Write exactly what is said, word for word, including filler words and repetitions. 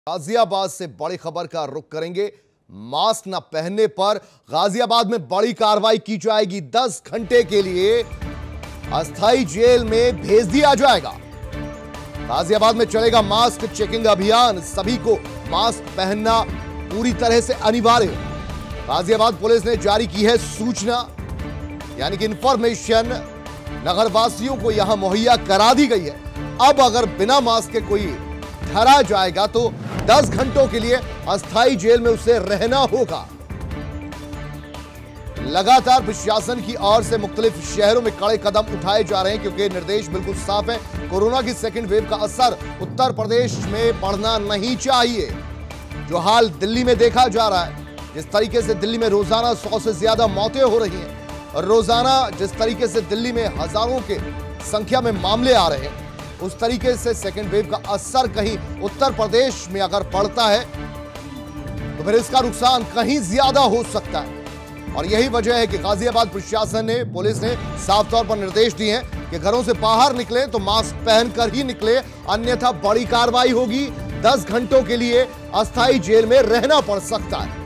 गाजियाबाद से बड़ी खबर का रुख करेंगे। मास्क न पहनने पर गाजियाबाद में बड़ी कार्रवाई की जाएगी। दस घंटे के लिए अस्थायी जेल में भेज दिया जाएगा। गाजियाबाद में चलेगा मास्क चेकिंग अभियान। सभी को मास्क पहनना पूरी तरह से अनिवार्य है। गाजियाबाद पुलिस ने जारी की है सूचना, यानी कि इंफॉर्मेशन नगरवासियों को यहां मुहैया करा दी गई है। अब अगर बिना मास्क के कोई ठहरा जाएगा तो दस घंटों के लिए अस्थायी जेल में उसे रहना होगा। लगातार प्रशासन की ओर से मुख्तलिफ शहरों में कड़े कदम उठाए जा रहे हैं, क्योंकि निर्देश बिल्कुल साफ है। कोरोना की सेकेंड वेव का असर उत्तर प्रदेश में पड़ना नहीं चाहिए। जो हाल दिल्ली में देखा जा रहा है, जिस तरीके से दिल्ली में रोजाना सौ से ज्यादा मौतें हो रही हैं और रोजाना जिस तरीके से दिल्ली में हजारों के संख्या में मामले आ रहे हैं, उस तरीके से सेकेंड वेव का असर कहीं उत्तर प्रदेश में अगर पड़ता है तो फिर इसका नुकसान कहीं ज्यादा हो सकता है। और यही वजह है कि गाजियाबाद प्रशासन ने, पुलिस ने साफ तौर पर निर्देश दिए हैं कि घरों से बाहर निकले तो मास्क पहनकर ही निकले, अन्यथा बड़ी कार्रवाई होगी। दस घंटों के लिए अस्थायी जेल में रहना पड़ सकता है।